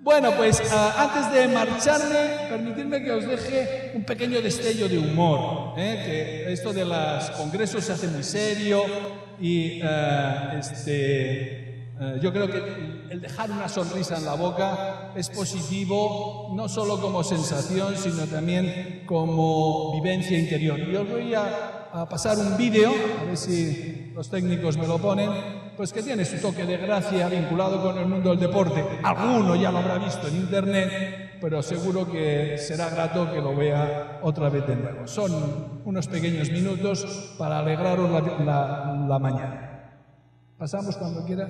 Bueno, pues antes de marcharme, permitidme que os deje un pequeño destello de humor, que esto de los congresos se hace muy serio y yo creo que el dejar una sonrisa en la boca es positivo, no solo como sensación, sino también como vivencia interior. Y os voy a pasar un vídeo, a ver si los técnicos me lo ponen, pues que tiene su toque de gracia vinculado con el mundo del deporte. Alguno ya lo habrá visto en internet, pero seguro que será grato que lo vea otra vez de nuevo. Son unos pequeños minutos para alegraros la mañana. ¿Pasamos cuando quieras?